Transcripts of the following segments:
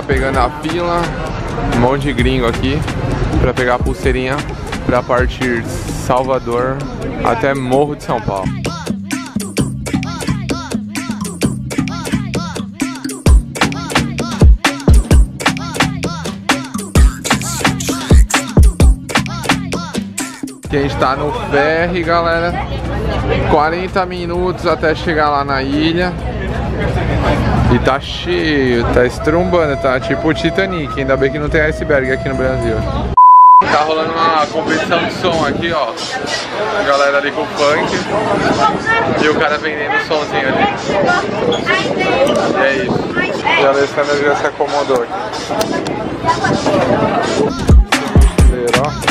pegando a fila, um monte de gringo aqui pra pegar a pulseirinha pra partir Salvador até Morro de São Paulo. Aqui a gente tá no ferry, galera. 40 minutos até chegar lá na ilha. E tá cheio, tá estrumbando, tá tipo o Titanic. Ainda bem que não tem iceberg aqui no Brasil. Tá rolando uma competição de som aqui, ó. A galera ali com funk. E o cara vendendo o somzinho ali. E é isso. E a Alessandra já se acomodou aqui. Será?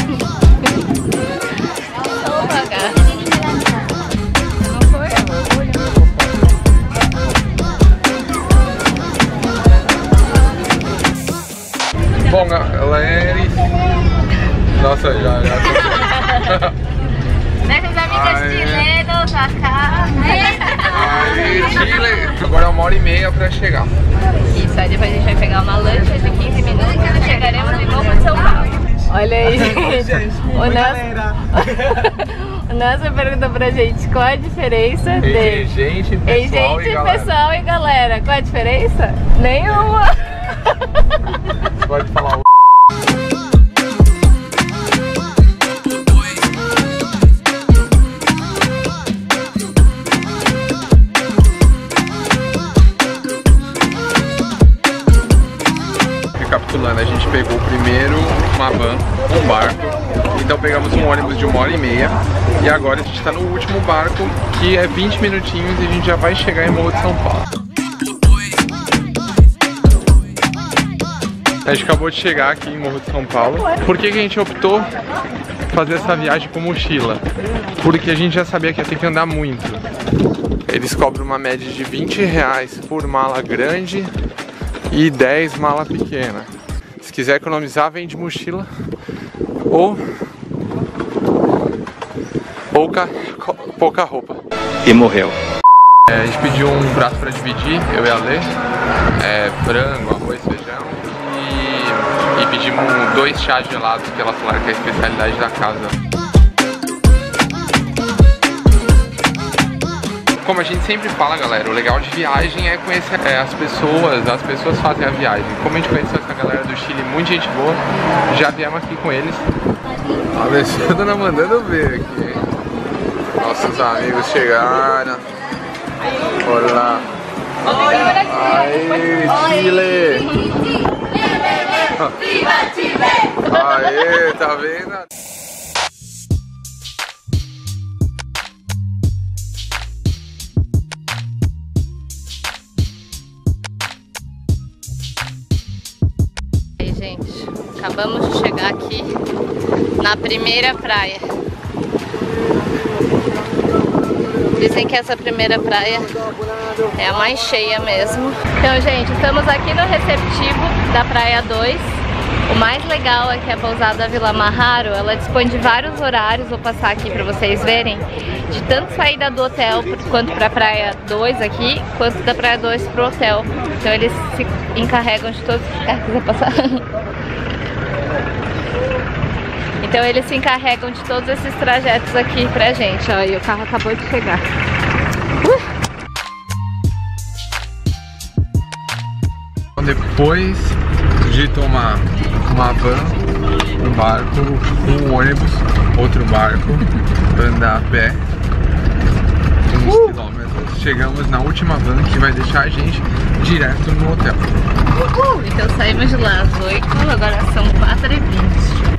Bom, galera, nossa, já. Nossas amigas chilenos, acá. Aí, Chile. Agora é 1h30 pra chegar. Isso, aí depois a gente vai pegar uma lancha de 15 minutos e chegaremos em Morro de São Paulo. Olha aí, gente. O Nelson perguntou pra gente qual a diferença entre gente, pessoal e galera. Qual a diferença? Nenhuma. Pode falar o... Recapitulando, a gente pegou primeiro uma van, um barco. Então pegamos um ônibus de 1h30. E agora a gente tá no último barco, que é 20 minutinhos, e a gente já vai chegar em Morro de São Paulo. A gente acabou de chegar aqui em Morro de São Paulo. Por que a gente optou fazer essa viagem com mochila? Porque a gente já sabia que ia ter que andar muito. Eles cobram uma média de R$20 por mala grande e 10 mala pequena. Se quiser economizar, vem de mochila ou pouca roupa. E morreu. A gente pediu um prato para dividir, eu e a Lê. Frango, arroz, feijão. E pedimos 2 chás gelados, que ela falou que é a especialidade da casa. Como a gente sempre fala, galera, o legal de viagem é conhecer as pessoas fazem a viagem. Como a gente conheceu essa galera do Chile, muita gente boa, já viemos aqui com eles. A Alessandra mandando ver aqui. Nossos amigos chegaram. Olá. Aê, Chile! Aê, tá vendo? Aí, gente, acabamos de chegar aqui na primeira praia. Dizem que essa primeira praia é a mais cheia mesmo. Então, gente, estamos aqui no receptivo da Praia 2. O mais legal é que a pousada Vila Marraro, ela dispõe de vários horários, vou passar aqui pra vocês verem, de tanto saída do hotel quanto pra Praia 2 aqui, quanto da Praia 2 pro hotel. Então eles se encarregam de todos... quiser passar? Então eles se encarregam de todos esses trajetos aqui pra gente, ó, e o carro acabou de chegar. Depois de tomar uma van, um barco, um ônibus, outro barco, andar a pé uns quilômetros, chegamos na última van que vai deixar a gente direto no hotel. Então saímos de lá às 8, agora são 4h20.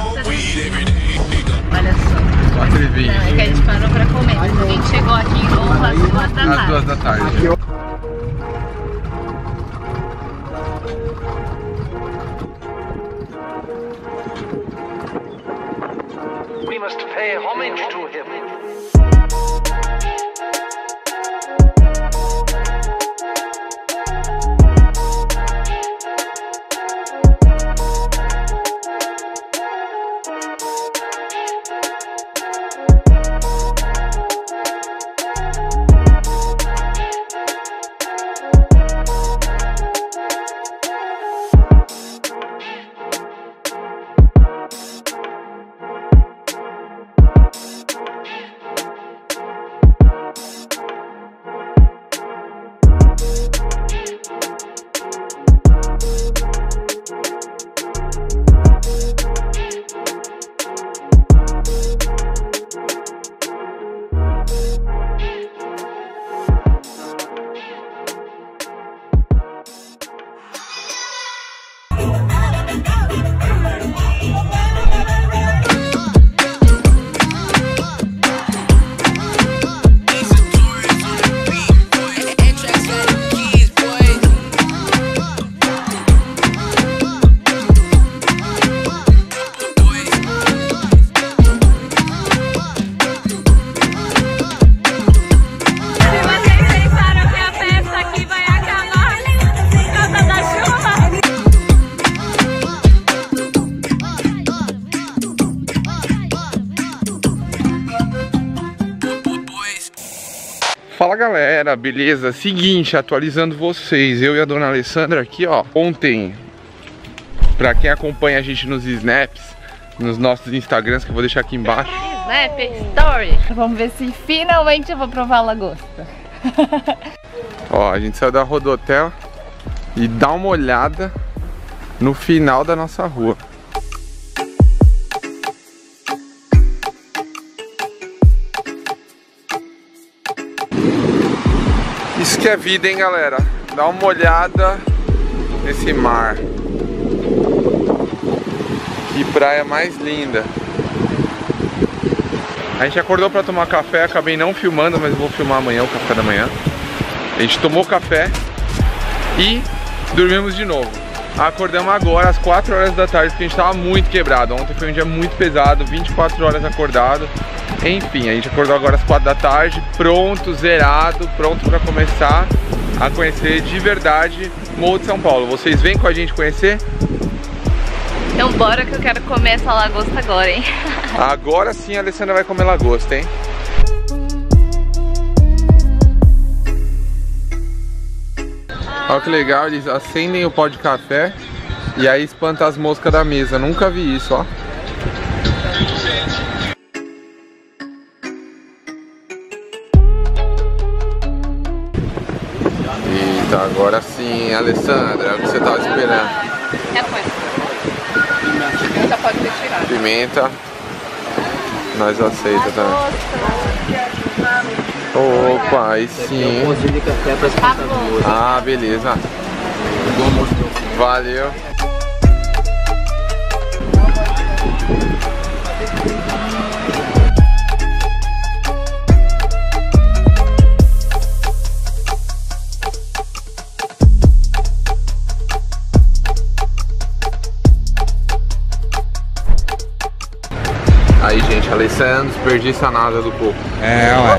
Olha só. 4h20. É que a gente parou pra comer. A gente chegou aqui em Morro às 2 da tarde. Às 2 da tarde. We must pay homage to him. Fala galera, beleza? Seguinte, atualizando vocês, eu e a dona Alessandra aqui, ó. Ontem, pra quem acompanha a gente nos snaps, nos nossos Instagrams, que eu vou deixar aqui embaixo. Snap Story. Vamos ver se finalmente eu vou provar a lagosta. Ó, a gente saiu da Rodotel e dá uma olhada no final da nossa rua. Isso que é vida, hein, galera? Dá uma olhada nesse mar. Que praia mais linda. A gente acordou pra tomar café, acabei não filmando, mas eu vou filmar amanhã, o café da manhã. A gente tomou café e dormimos de novo. Acordamos agora às 4 horas da tarde, porque a gente tava muito quebrado. Ontem foi um dia muito pesado, 24 horas acordado. Enfim, a gente acordou agora às 4 da tarde, pronto, zerado, pronto pra começar a conhecer de verdade Morro de São Paulo. Vocês vêm com a gente conhecer? Então bora que eu quero comer essa lagosta agora, hein? Agora sim a Alessandra vai comer lagosta, hein? Olha que legal, eles acendem o pó de café e aí espanta as moscas da mesa. Nunca vi isso, ó. Eita, agora sim, Alessandra, é o que você tava esperando. Pimenta pode ter tirado. Pimenta, nós aceita também. Opa, aí sim. Ah, beleza. Valeu. Aí, gente, Alessandro, desperdiça nada do coco. É, ué.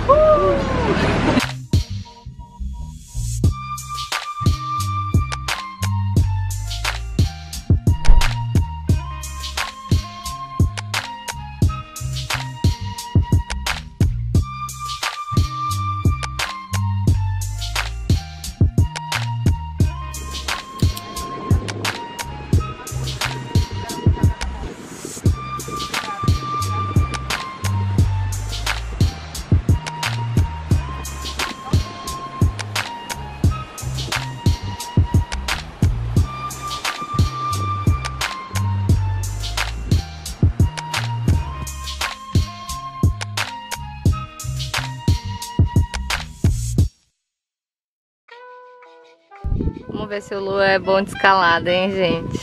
Vamos ver se o Lu é bom de escalada, hein, gente?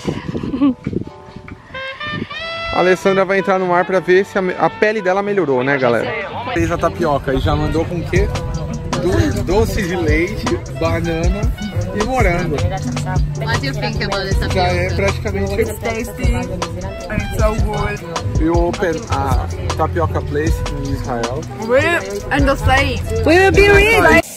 A Alessandra vai entrar no mar pra ver se a pele dela melhorou, né, galera? Fez a tapioca e já mandou com o quê? Doce de leite, banana e morango. What do you think about this Já é praticamente... It's tasty and it's so good. We open a tapioca place in Israel. We're and the same. We will be rich!